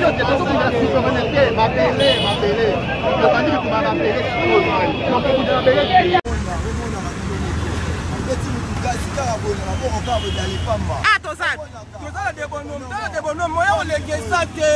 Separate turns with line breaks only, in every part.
Ah, Tozal. Tozal de bonhomme, moi on les gesate.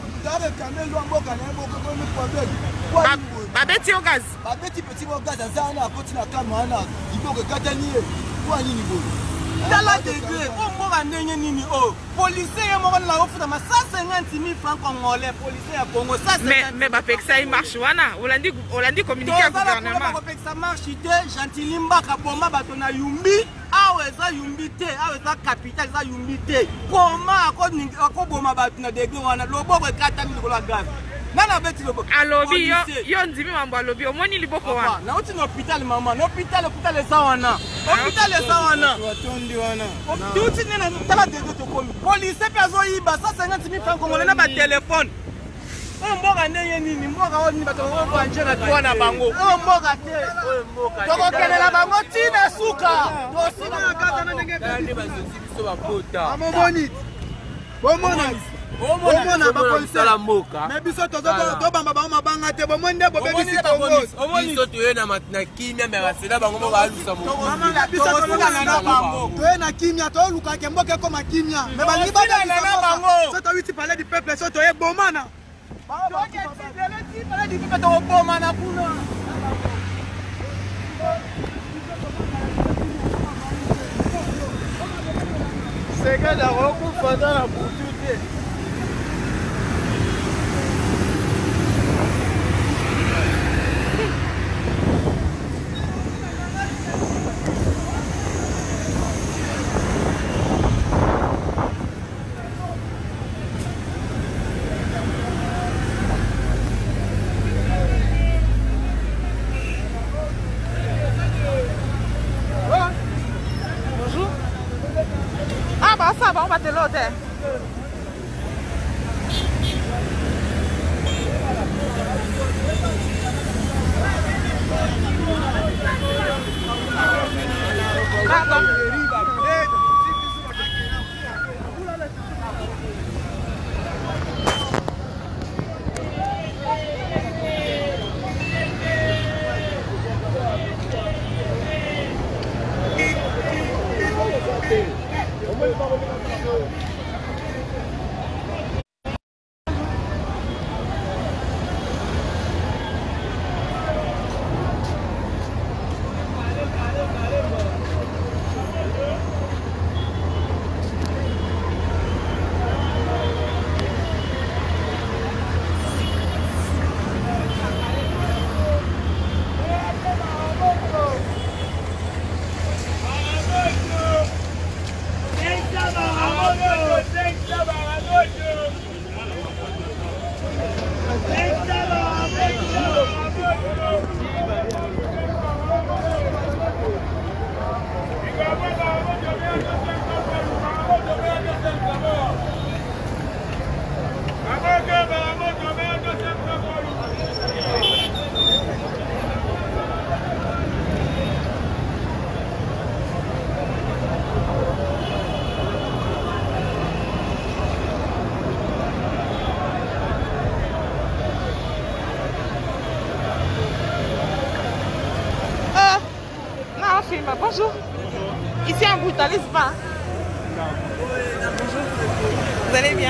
Babeti au gaz.
Babeti petit au gaz azana akoti na kamana. Iboko katanie. Kwa nini bo?
Dala degré, on mora ndenye nini oh. Policier est mort là au fond de 150 000 francs congolais. Policier à Congo ça.
Mais ça il marche wana. On l'a dit communiquer au gouvernement.
Ça marche gentil mbaka boma batona yumbi. Aweza yumbi te, aweza capital za yumbi te. Koma ko boma batona degré wana loboko 4000 ko la gaz. Nana beti loboko.
Alobi yo ndimi mambo alobi omoni liboko wana.
Na uti na hôpital maman, na hôpital eza wana. Hôpital eza wana.
Watondi wana.
Tuti nena tala degré to komi. Police pe azoyiba 150 000 francs congolais na ba téléphone. Mboka ndenge nini mboka oni bato ko anjela to na bango. Mboka te. Mboka. Toko kelela bango tina suka. To sina na kata na ndenge
kandi bazozi biso bakota.
Amoboni. Bomona. Bomona ba police
la mboka.
Mais biso to bamba ba mabanga te bomonde bo bebisi Congo.
Biso to yena matna kimia me basela bango mo balusa mo.
Biso to luka na bango. To yena kimia to luka ke mboka ko makimia. Mais bangi ba na bango. So to witi parler du peuple so to ye bomana. C'est que la recouvre dans la boutique.
Ça va, on va te l'hôtel. Pardon. Bonjour. Ici un brutaliste pas. Bonjour. Vous allez bien?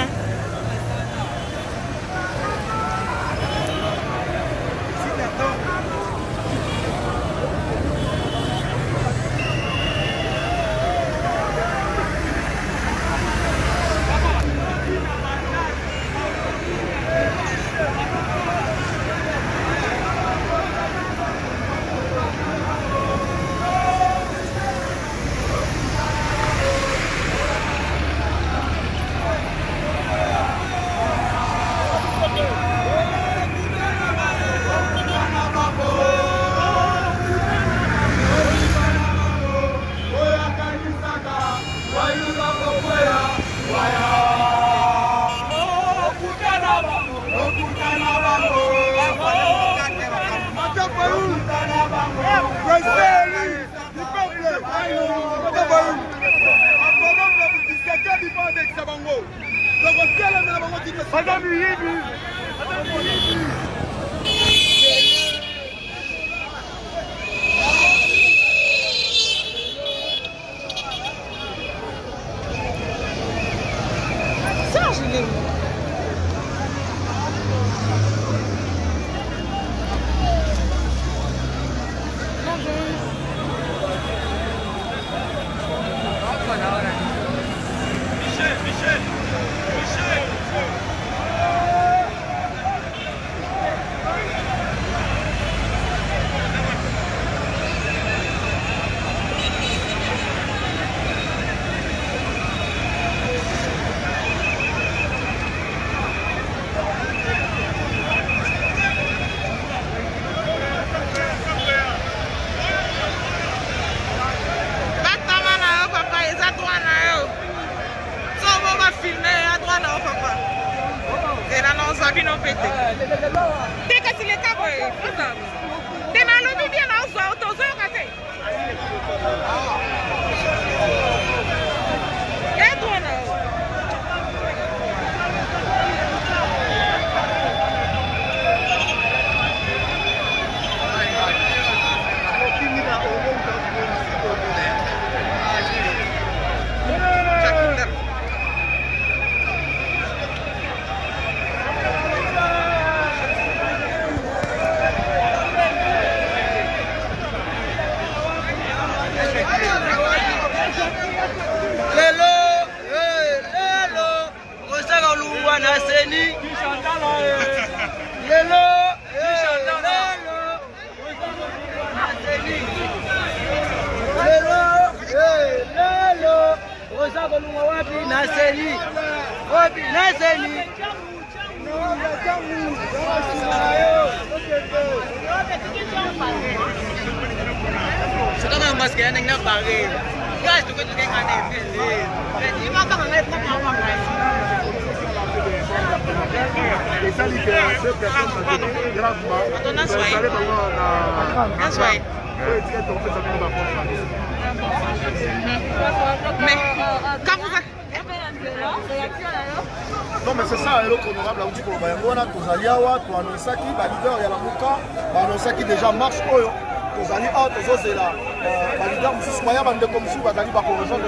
Non mais c'est ça, l'autre honorable a dit que nous allons annoncer qui va leader et la Mouka, annoncer qui déjà marche. Nous allons annoncer la leader, nous soyons en train de commencer à rejoindre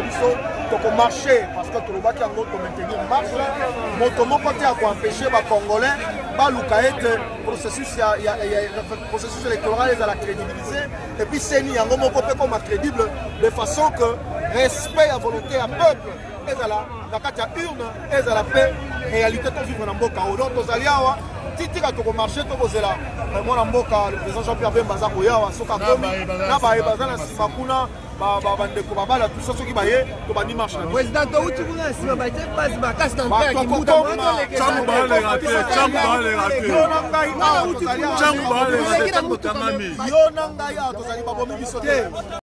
le marché parce que tout le monde qui a maintenir marche. Mon côté à empêcher les Congolais, le processus électoral est à la crédibiliser et puis c'est mis en comme crédible de façon que respect à volonté à peuple. La carte à urne et à la paix, réalité de vivre dans le Boka. Donc, nous allons titi ka toko marché to bozela moi mboka le président Jean-Pierre Bemba za koyawa soka komi na ba ebaza na sima kuna ba bandeko babala tout ça soki baye to bandi marche na
président to uti kuna sima ba te pas ba kasi na mpea ki muda
chamu ba le raté
yo na ngai to zali ba bomi biso te